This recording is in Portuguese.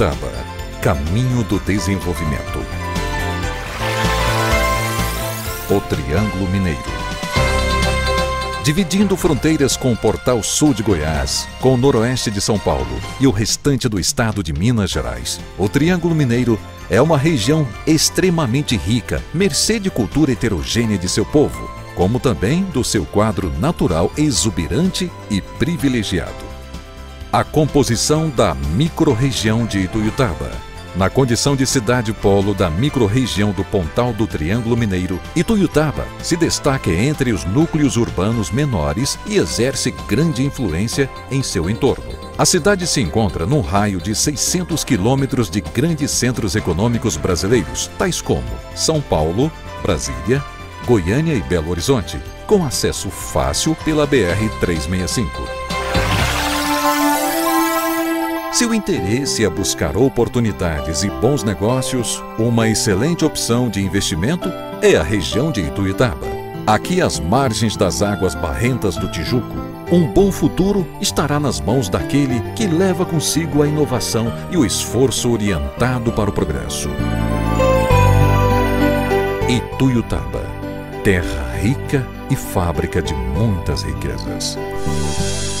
Ituiutaba, caminho do desenvolvimento. O Triângulo Mineiro. Dividindo fronteiras com o Portal Sul de Goiás, com o noroeste de São Paulo e o restante do estado de Minas Gerais, o Triângulo Mineiro é uma região extremamente rica, mercê de cultura heterogênea de seu povo, como também do seu quadro natural exuberante e privilegiado. A composição da microrregião de Ituiutaba. Na condição de cidade-polo da microrregião do Pontal do Triângulo Mineiro, Ituiutaba se destaca entre os núcleos urbanos menores e exerce grande influência em seu entorno. A cidade se encontra num raio de 600 quilômetros de grandes centros econômicos brasileiros, tais como São Paulo, Brasília, Goiânia e Belo Horizonte, com acesso fácil pela BR-365. Seu interesse é buscar oportunidades e bons negócios, uma excelente opção de investimento é a região de Ituiutaba. Aqui, às margens das águas barrentas do Tijuco, um bom futuro estará nas mãos daquele que leva consigo a inovação e o esforço orientado para o progresso. Ituiutaba, terra rica e fábrica de muitas riquezas.